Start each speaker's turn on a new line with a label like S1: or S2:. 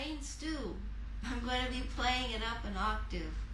S1: plain stew. I'm going to be playing it up an octave.